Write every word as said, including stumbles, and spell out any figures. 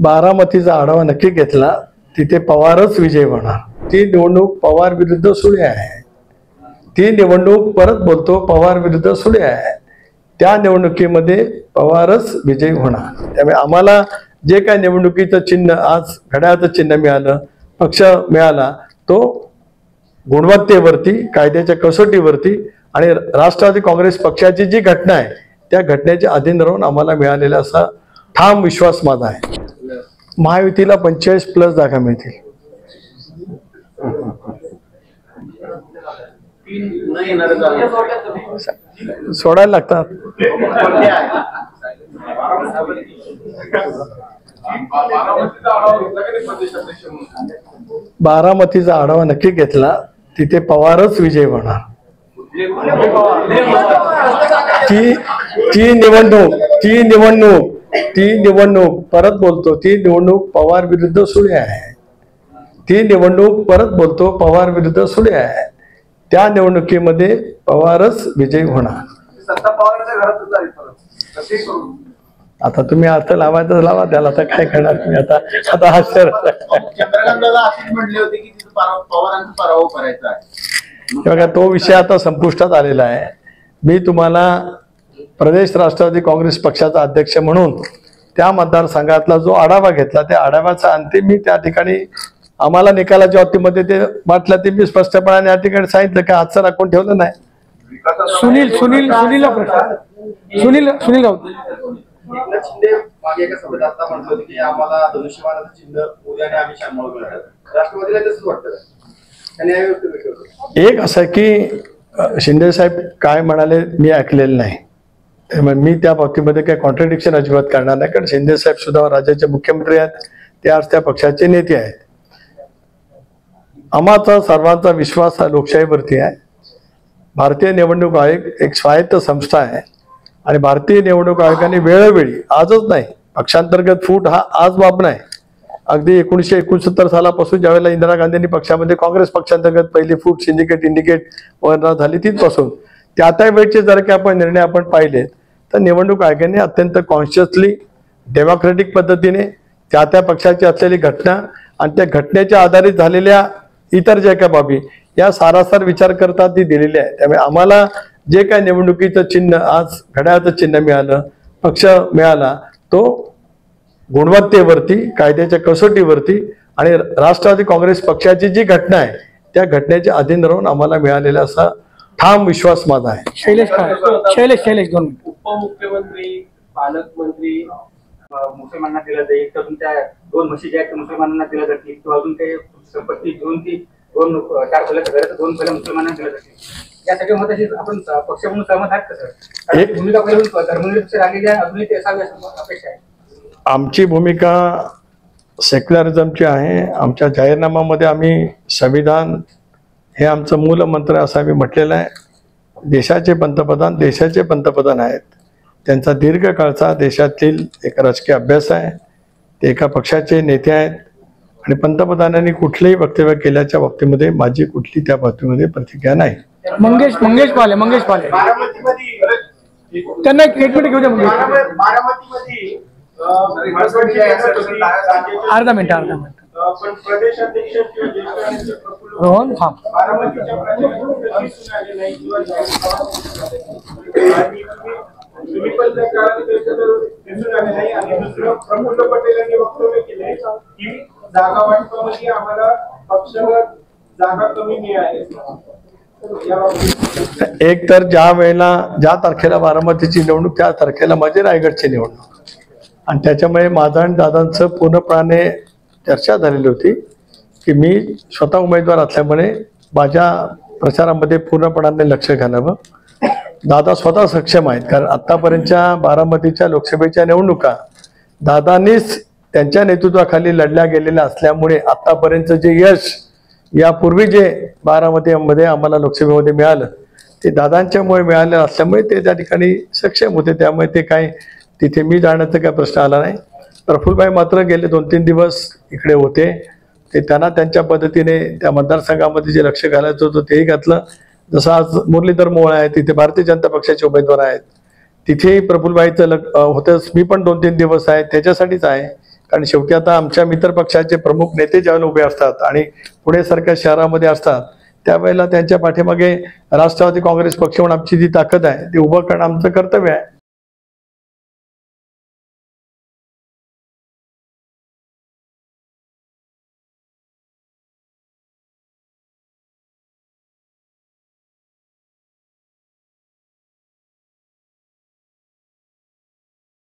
बारामतीचा आढावा नक्की घेतला, तिथे पवारच विजय होणार. ती निवडणूक पवार विरुद्ध सुळे आहे. ती निवडणूक परत बोलतो पवार विरुद्ध सुळे आहे. त्या निवडणुकीमध्ये पवारच विजय होणार. त्यामुळे आम्हाला जे काय निवडणुकीचं चिन्ह आज घड्याळाचं चिन्ह मिळालं, पक्ष मिळाला, तो गुणवत्तेवरती, कायद्याच्या कसोटीवरती आणि राष्ट्रवादी काँग्रेस पक्षाची जी घटना आहे त्या घटनेच्या अधीन राहून आम्हाला मिळालेला असा ठाम विश्वास माझा आहे. महायुतीला पंचेचाळीस प्लस जागा मिळतील. सोडायला लागतात. बारामतीचा आढावा नक्की घेतला, तिथे पवारच विजय होणार. ती ती निवडणूक ती निवडणूक ती निवडणूक परत बोलतो ती निवडणूक पवार विरुद्ध सुळे आहे. ती निवडणूक परत बोलतो पवार विरुद्ध सुळे आहे. त्या निवडणुकीमध्ये पवारच विजय होणार. आता तुम्ही अर्थ लावायचं लावा, त्याला आता काय करणार तुम्ही. आता आता हा शर बघा, तो विषय आता संपुष्टात आलेला आहे. मी तुम्हाला प्रदेश राष्ट्रवादी काँग्रेस पक्षाचा अध्यक्ष म्हणून त्या मतदारसंघातला जो आढावा घेतला, त्या आढाव्याचा अंतिम मी त्या ठिकाणी आम्हाला निकालाच्या बाबतीमध्ये ते वाटलं ते मी स्पष्टपणाने या ठिकाणी सांगितलं की आजचं राखून ठेवलं नाही. सुनील सुनील सुनील सुनील सुनील राऊत एकनाथ शिंदे मागे एका सभेत आता म्हटलं होतं की आम्हाला धनुष्यबाणाचं चिन्ह उद्याने आम्ही शामिल होणार. राष्ट्रवादीला तसंच वाटतं आणि एक असं की शिंदे साहेब काय म्हणाले मी ऐकलेलं नाही, त्यामुळे मी त्या बाबतीमध्ये काही कॉन्ट्रडिक्शन अजिबात करणार नाही. कारण शिंदे साहेब सुद्धा राज्याचे मुख्यमंत्री आहेत, ते आज त्या पक्षाचे नेते आहेत. आम्हाचा सर्वांचा विश्वास हा लोकशाहीवरती आहे. भारतीय निवडणूक आयोग एक स्वायत्त संस्था आहे आणि भारतीय निवडणूक आयोगाने वेळोवेळी, आजच नाही, पक्षांतर्गत फूट हा आज बाब नाही. अगदी एकोणीसशे एकोणसत्तर सालापासून ज्यावेळेला इंदिरा गांधींनी पक्षामध्ये काँग्रेस पक्षांतर्गत पहिली फूट सिंडिकेट इंडिकेट वगैरे झाली तिथपासून त्या त्या वेळचे जर काही आपण निर्णय आपण पाहिले तर निवडणूक आयोगाने अत्यंत कॉन्शियसली डेमोक्रेटिक पद्धतीने त्या त्या पक्षाची असलेली घटना आणि त्या घटनेच्या आधारित झालेल्या इतर ज्या काही बाबी या सारासार विचार करता ती दिलेली आहे. त्यामुळे आम्हाला जे काय निवडणुकीचं चिन्ह आज घड्याळाचं चिन्ह मिळालं, पक्ष मिळाला, तो गुणवत्तेवरती, कायद्याच्या कसोटीवरती आणि राष्ट्रवादी काँग्रेस पक्षाची जी घटना आहे त्या घटनेच्या अधीन राहून आम्हाला मिळालेला असा ठाम विश्वास माझा आहे. शैलेश शैलेश शैलेश दोन उपमुख्यमंत्री, पालकमंत्री मुसलमानांना दिलं जाईल, तर तुमच्या दोन म्हशी ज्या आहेत मुसलमानांना दिल्या जातील किंवा अजून काही संपत्ती घेऊन ती दोन चार फलं घराचं दोन फलं मुसलमानांना दिल्या जातील, यासाठी मताशी आपण पक्ष म्हणून सहमत आहात का सर? एक भूमिका पहिली धर्मनिरपेक्ष राहिलेल्या अजूनही ते असावी अपेक्षा आहे. आमची भूमिका सेक्युलरिझमची आहे. आमच्या जाहीरनाम्यामध्ये आम्ही संविधान हे आमचं मूलमंत्र असं आम्ही म्हटलेलं आहे. देशाचे पंतप्रधान देशाचे पंतप्रधान आहेत. त्यांचा दीर्घकाळचा देशातील एक राजकीय अभ्यास आहे. ते एका पक्षाचे नेते आहेत आणि पंतप्रधानांनी कुठलेही वक्तव्य केल्याच्या बाबतीमध्ये माझी कुठली त्या बाबतीमध्ये प्रतिक्रिया नाही. मंगेश मंगेश पाले मंगेश पाले त्यांना एक मिनिट घेऊ द्या. बारामतीमध्ये अर्धा मिनिट अर्धा मिनिट पण प्रदेशाध्यक्ष रोहन थांब. प्रफुल्ल पटेल यांनी वक्तव्य केले की जागा वाटपामध्ये आम्हाला पक्षाला जागा कमी मिळाली. एक तर ज्या वेळेला ज्या तारखेला बारामतीची निवडणूक त्या तारखेला माझी रायगडची निवडणूक आणि त्याच्यामुळे माझा आणि दादांचं पूर्णपणे चर्चा झालेली होती की मी स्वतः उमेदवार असल्यामुळे माझ्या प्रचारामध्ये पूर्णपणाने लक्ष घालावं. दादा स्वतः सक्षम आहेत, कारण आत्तापर्यंतच्या बारामतीच्या लोकसभेच्या निवडणुका दादांनीच त्यांच्या नेतृत्वाखाली लढल्या गेलेल्या असल्यामुळे आत्तापर्यंतचं जे यश यापूर्वी जे बारामतीमध्ये आम्हाला लोकसभेमध्ये मिळालं ते दादांच्यामुळे मिळालेलं असल्यामुळे ते त्या ठिकाणी सक्षम होते. त्यामुळे ते काय तिथे मी जाण्याचा काय प्रश्न आला नाही. प्रफुल्लभाई मात्र गेले दोन तीन दिवस इकडे होते. ते त्यांना त्यांच्या पद्धतीने त्या मतदारसंघामध्ये जे लक्ष घालायचं होतं तेही घातलं. जसं आज मुरलीधर मोहोळ आहे, तिथे भारतीय जनता पक्षाचे उमेदवार आहेत, तिथेही प्रफुल्लभाईचं लग होतंच. मी पण दोन तीन दिवस आहे त्याच्यासाठीच आहे, कारण शेवटी आता आमच्या मित्र पक्षाचे प्रमुख नेते ज्यावेळेला उभे असतात आणि पुणेसारख्या शहरामध्ये असतात त्यावेळेला त्यांच्या पाठीमागे राष्ट्रवादी काँग्रेस पक्ष म्हणून आमची जी ताकद आहे ती उभं करणं आमचं कर्तव्य आहे.